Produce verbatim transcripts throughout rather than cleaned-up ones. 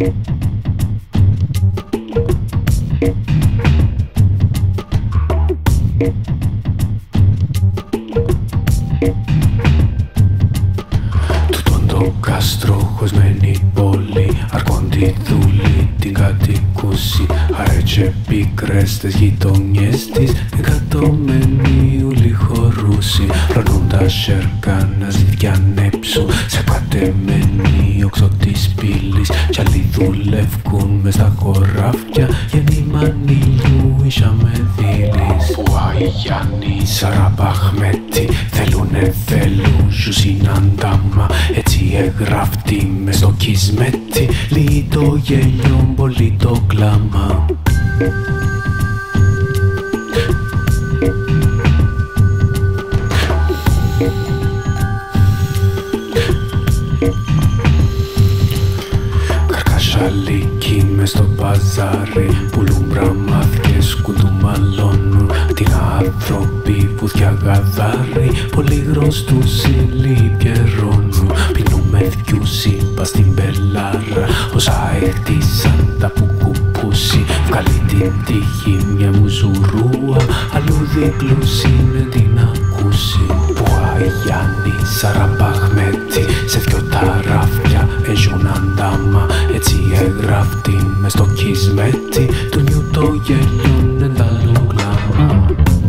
Τούτον το κάστρο χωσμένη πόλη, αρκόντι δούλη την κατοικούση. Αρέτσε πίκρες τες γειτονιές της, εκατομένοι ούλοι χωρούσι. Ρωνούν τα σέρκα να ζητιανέψουν, σε πατεμένοι όξω της πύλης. Κι άλλοι δουλεύκουν μες στα χωράφια, γεννήμαν ήλιου είσαμε δίλης. Πουάι Γιάννη Σαραμπαχμέτη, θέλουνε θέλουν σου συναντάμα. Έτσι εγγράφτη μες στο κισμέτη, λίγη το γέλιο, πολύ το κλάμα. Καρκασαλίκι μες στο μπαζάρι, πουλούν μπραμάδιες, κουντουμαλώνουν την άνθρωποι που διαγαδάρει. Πολύ γνωστούς ήλοι πιερώνουν, πίνουμε δυο είπα στην πελάρα. Όσα έχτισαν τα πουκουπούσι, βγάλει την τύχη μια μουζουρούα, αλλού δίπλους είναι την ακούσει. Πουάι Γιάννη Σαραμπαχμέτη, σε δυο ταράφια έζουν αντάμα. Έτσι εγγράφτη μες στο κισμέτη, του νιου το γέλιον εν τα λουγλάμα.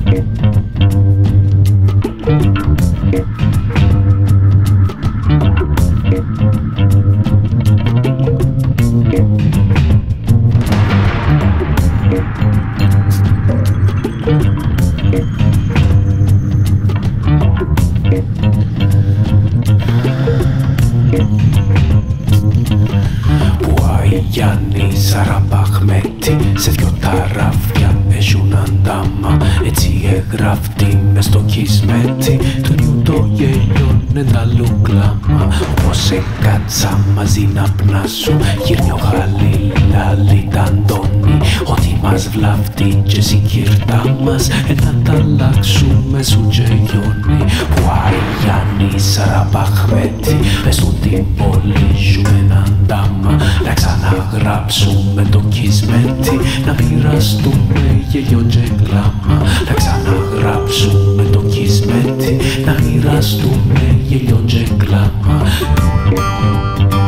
Πουάι Γιάννη Σαραμπαχμέτη, σε δυο ταράφια έζουν αντάμα. Έτσι εγγράφτη μες στο κισμέτη, του νιου το γέλιον εν τα λουγλάμα. Όπως έκατσα μαζί να πνάσουν, γύρνει ο Χαλίλα τα Αντώνη. Ότι μας βλάφτει και συγκύρτά μας, ένα τα αλλάξουμε σου και γιώνει. Πουάι Γιάννη Σαραμπαχμέτη, πες του την πόλη ζούμε έναν ντάμα. Να ξαναγράψουμε το κισμέτη, να μοιραστούμε γέλιον και κλάμα. Να ξαναγράψουμε το κισμέτη, να μοιραστούμε γέλιον και κλάμα.